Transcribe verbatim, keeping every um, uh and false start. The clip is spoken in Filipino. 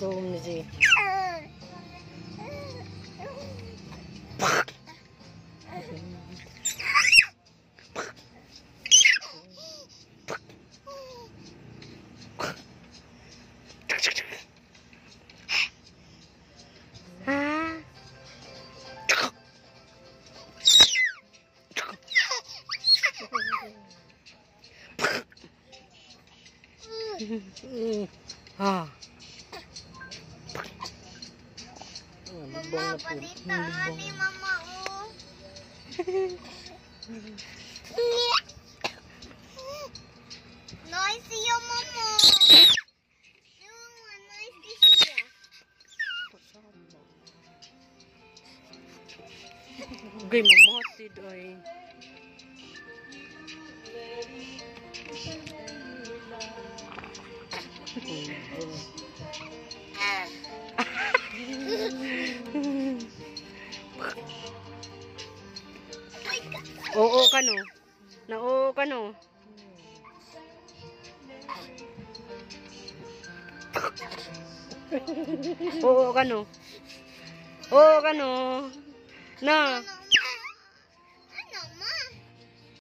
zoom ni si. Ha. Mama, palitaan ni Mama, oh. Noisy yung Mama. Yung noisy siya. Gay mamatid ay. Oo ka no. Na oo ka no. Oo ka no. Oo ka no. Na.